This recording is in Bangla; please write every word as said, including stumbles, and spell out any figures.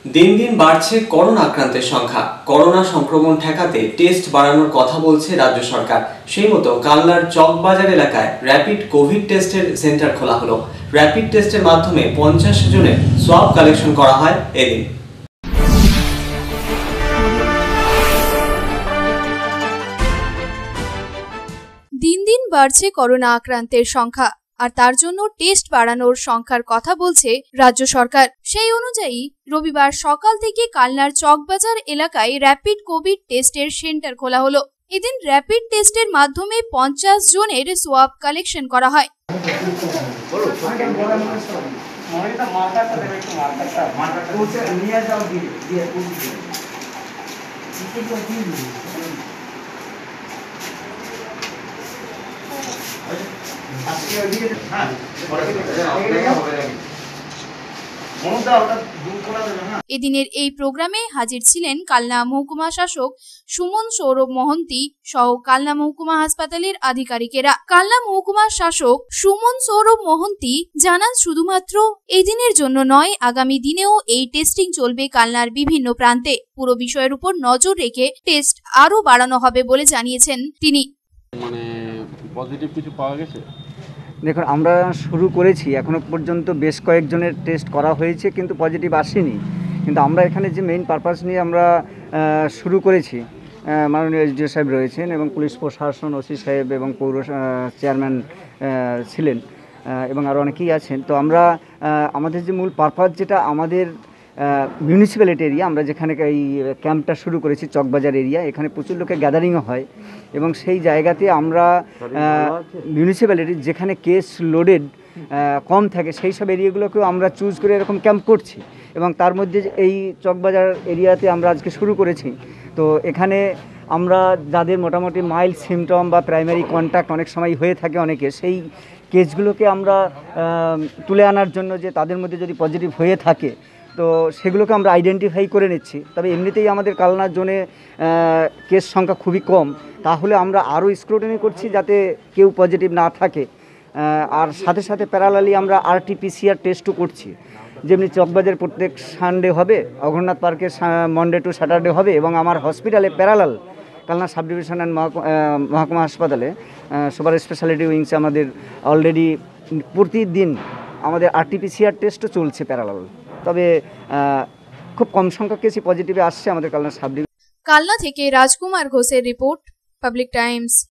দিন দিন বাড়ছে করোনা আক্রান্তের সংখ্যা। করোনা সংক্রমণ ঠেকাতে টেস্ট বাড়ানোর কথা বলছে রাজ্য সরকার। সেই মতো কালনার চকবাজার এলাকায় র্যাপিড কোভিড টেস্টের সেন্টার খোলা হলো। র্যাপিড টেস্টের মাধ্যমে পঞ্চাশ জনের সোয়াব কালেকশন করা হয় এদিন। দিন দিন বাড়ছে করোনা আক্রান্তের সংখ্যা, আর তার জন্য টেস্ট বাড়ানোর সংখ্যার কথা বলছে রাজ্য সরকার। সেই অনুযায়ী রবিবার সকাল থেকে কালনার চকবাজার এলাকায় র্যাপিড কোভিড টেস্টের সেন্টার খোলা হলো। এদিন র্যাপিড টেস্টের মাধ্যমে পঞ্চাশ জনের সোয়াব কালেকশন করা হয়। এদিনের এই প্রোগ্রামে হাজির ছিলেন কালনা মহকুমা শাসক সুমন সৌরভ মহন্তি সহ কালনা মহকুমা হাসপাতালের আধিকারিকেরা। কালনা মহকুমা শাসক সুমন সৌরভ মহন্তি জানান, শুধুমাত্র এই দিনের জন্য নয়, আগামী দিনেও এই টেস্টিং চলবে কালনার বিভিন্ন প্রান্তে। পুরো বিষয়ের উপর নজর রেখে টেস্ট আরো বাড়ানো হবে বলে জানিয়েছেন তিনি। মানে পজিটিভ কিছু পাওয়া গেছে? দেখুন, আমরা শুরু করেছি, এখনও পর্যন্ত বেশ কয়েকজনের টেস্ট করা হয়েছে কিন্তু পজিটিভ আসেনি। কিন্তু আমরা এখানে যে মেইন পারপাস নিয়ে আমরা শুরু করেছি, মাননীয় এসডিও সাহেব রয়েছেন এবং পুলিশ প্রশাসন, ওসি সাহেব এবং পৌর চেয়ারম্যান ছিলেন এবং আরও অনেকেই আছেন। তো আমরা আমাদের যে মূল পারপাস, যেটা আমাদের মিউনিসিপ্যালিটি এরিয়া, আমরা যেখানে এই ক্যাম্পটা শুরু করেছি চকবাজার এরিয়া, এখানে প্রচুর লোকের গ্যাদারিংও হয় এবং সেই জায়গাতে আমরা মিউনিসিপ্যালিটি যেখানে কেস লোডেড কম থাকে সেই সব এরিয়াগুলোকেও আমরা চুজ করে এরকম ক্যাম্প করছি এবং তার মধ্যে এই চকবাজার এরিয়াতে আমরা আজকে শুরু করেছি। তো এখানে আমরা যাদের মোটামুটি মাইল্ড সিমটম বা প্রাইমারি কন্ট্যাক্ট অনেক সময় হয়ে থাকে অনেকে, সেই কেসগুলোকে আমরা তুলে আনার জন্য যে তাদের মধ্যে যদি পজিটিভ হয়ে থাকে তো সেগুলোকে আমরা আইডেন্টিফাই করে নিচ্ছি। তবে এমনিতেই আমাদের কালনার জোনে কেস সংখ্যা খুবই কম, তাহলে আমরা আরও স্ক্রুটিনি করছি যাতে কেউ পজিটিভ না থাকে। আর সাথে সাথে প্যারালালি আমরা আরটিপিসিআর টেস্টও করছি, যেমনি চকবাজার প্রত্যেক সানডে হবে, অঘরনাথ পার্কে মনডে টু স্যাটারডে হবে এবং আমার হসপিটালে parallel Kalna sub division and মহকুমা হাসপাতালে সুপার স্পেশালিটি উইংসে আমাদের অলরেডি প্রতিদিন আমাদের আরটিপিসিআর টেস্টও চলছে প্যারালাল। তবে খুব কম সংখ্যক কেসই পজিটিভে আসছে আমাদের কালনা সাব ডিভিশন। কালনা থেকে রাজকুমার ঘোষের রিপোর্ট, পাবলিক টাইমস।